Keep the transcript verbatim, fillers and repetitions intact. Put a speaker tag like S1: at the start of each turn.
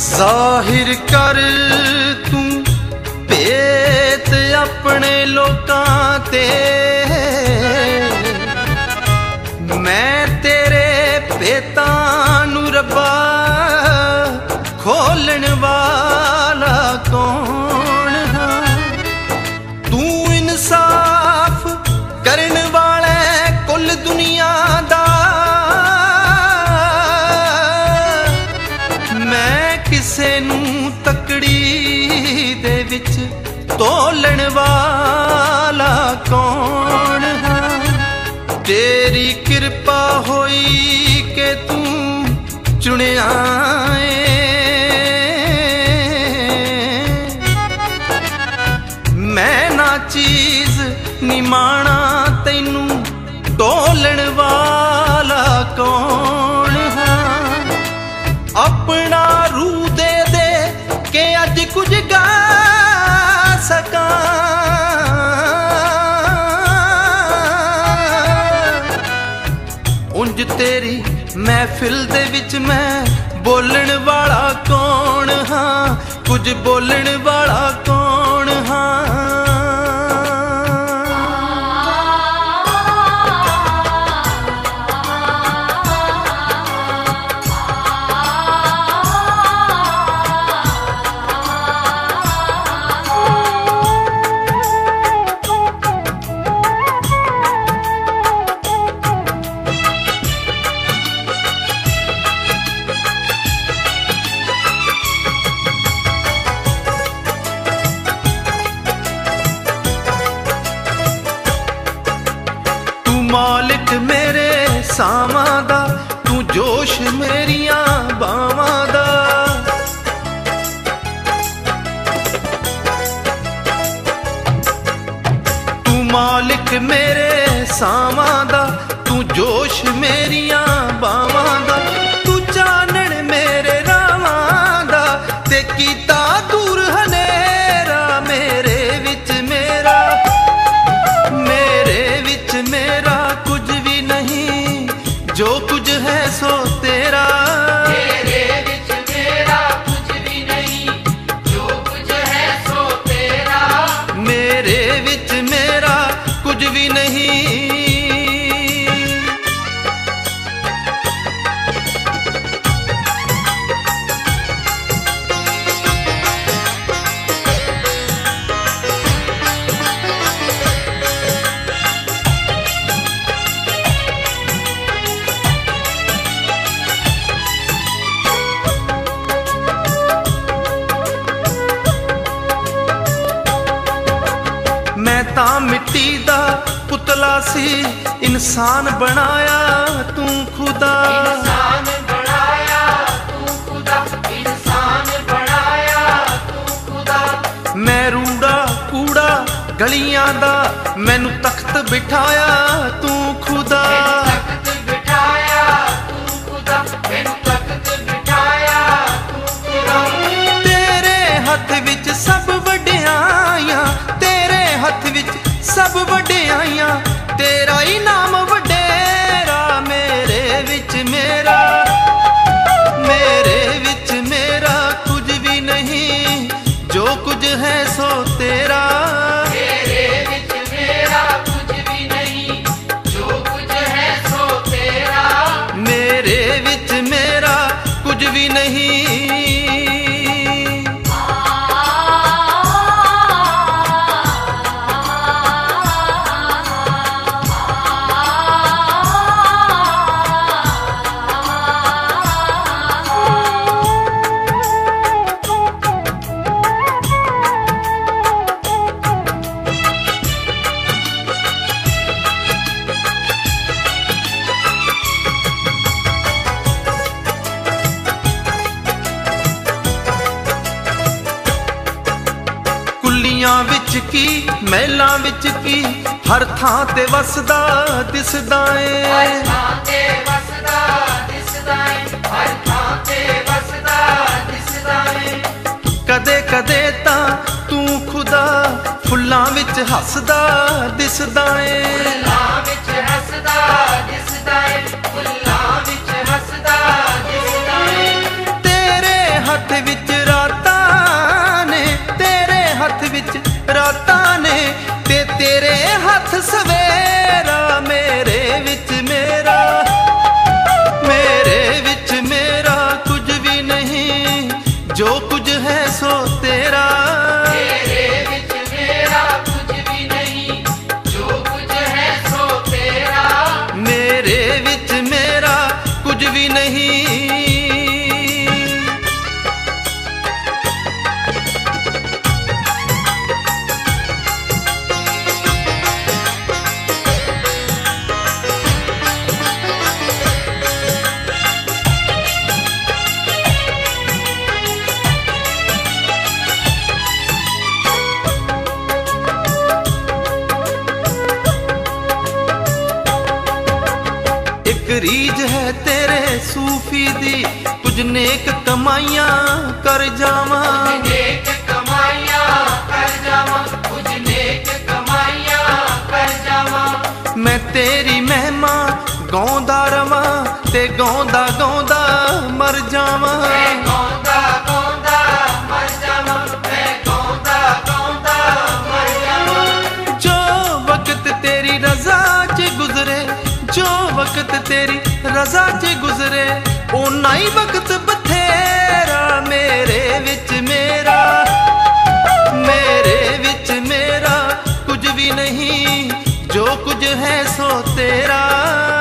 S1: जाहिर कर तू भेत अपने लोकां ते, मैं तेरे भेतां नू रब्बा खोलण वाला कौन हाँ। तू इंसाफ करन वाला कुल दुनिया दा, मैं किसे नू तकड़ी दे विच तोलण वाला कौन हाँ। तेरी कृपा होई के तू चुनिया मैं ना चीज निमाणा तैनू तोलण वाला कौन हाँ। अपना रूह दे दे के अज कुछ गा सका, उंज तेरी महफिल दे विच मैं बोलण वाला कौन हाँ। कुछ बोलण वाला कौन हाँ। मालिक मेरे सावां दा, तू जोश मेरिया बावां दा। तू मालिक मेरे सावां दा, तू जोश मेरिया बावां दा। तू चानण मेरे रावां दा, ते कीता दूर हनेरा मेरे विच मेरा, मेरे विच मेरा जो कुछ है सो तेरा।
S2: मेरे विच मेरा कुछ भी नहीं, जो कुछ है सो तेरा।
S1: मेरे विच मेरा कुछ भी नहीं। मैं तां मिट्टी दा पुतला सी, इंसान बनाया तू खुदा।
S2: इंसान बनाया तू खुदा, इंसान बनाया तू खुदा।
S1: मैं रूड़ा कूड़ा गलियां दा, मैनू तख्त बिठाया तू खुदा।
S2: तख्त बिठाया तू खुदा, मैनू तख्त बिठाया तू खुदा।
S1: तेरे हथ विच सब वड्डियाइयां, तेरे हथ विच सब वड्डियाइयां, तेरा ही नाम वडेरा। मेरे विच मेरा, मेरे विच मेरा कुछ भी नहीं, जो कुछ है सो तेरा।
S2: मेरे विच मेरा कुछ भी नहीं, जो कुछ है सो तेरा।
S1: मेरे विच मेरा कुछ भी नहीं। विच की महलां विच की, हर थां ते वसदा दिसदा ऐ।
S2: हर थां ते वसदा दिसदा ऐ, हर थां ते वसदा दिसदा ऐ।
S1: कदे कदे तां तू खुदा फुल्लां विच हसदा दिसदा ऐ।
S2: फुल्लां विच हसदा दिसदा ऐ, फुल्लां विच हसदा दिसदा ऐ।
S1: तेरे हथ विच सूफी दी कुछ नेक कमाइयां कर जावा,
S2: नेक कमाइयां कर जावा, कुछ नेक कमाइयां कर जावा।
S1: मैं तेरी महिमा गाउंदा रवा ते गाउंदा गाउंदा मर जावा,
S2: मैं गाउंदा गाउंदा मर जावा, मैं गाउंदा गाउंदा मर जावा।
S1: जो वक्त तेरी रजा च गुजरे, जो वक्त तेरी रजा च गुजरे, ओना ही वक्त बथेरा मेरे विच मेरा, मेरे विच मेरा कुछ भी नहीं, जो कुछ है सो तेरा।